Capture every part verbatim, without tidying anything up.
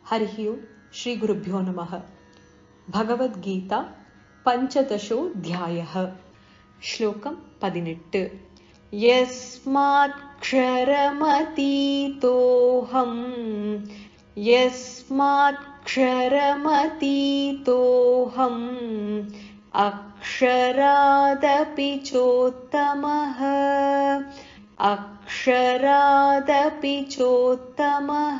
हरिः ओम् श्री गुरुभ्यो नमः। भगवद्गीता पञ्चदशोऽध्यायः। श्लोकं पदिनेट्टु। यस्मात्क्षरमतीतोऽहम् यस्मात्क्षरमतीतोऽहम् अक्षरादपि चोत्तमः अक्षरादपि चोत्तमः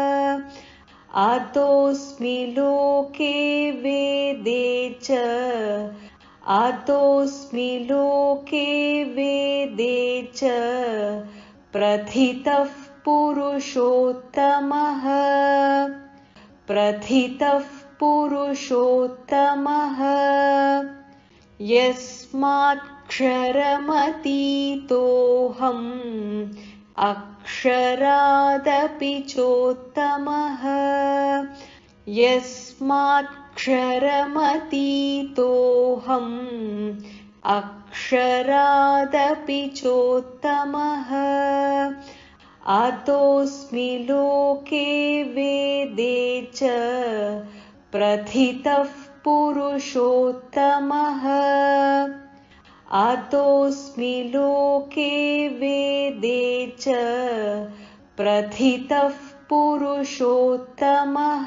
अतोऽस्मि लोके वेदे च अतोऽस्मि लोके वेदे च प्रथितः पुरुषोत्तमः प्रथितः पुरुषोत्तमः यस्मात्क्षरमतीतोऽहम् अक्षरादपि चोत्तमः यस्मात्क्षरमतीतोऽहम् अक्षरादपि चोत्तमः अतोऽस्मि लोके वेदे च प्रथितः पुरुषोत्तमः अतोऽस्मि लोके वेदे च प्रथितः पुरुषोत्तमः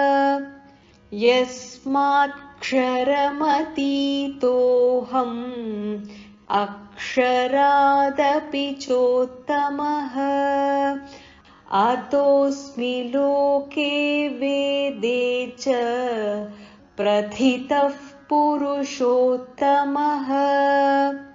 यस्मात्क्षरमतीतोऽहम् अक्षरादपि चोत्तमः अतोऽस्मि लोके वेदे च प्रथितः पुरुषोत्तमः।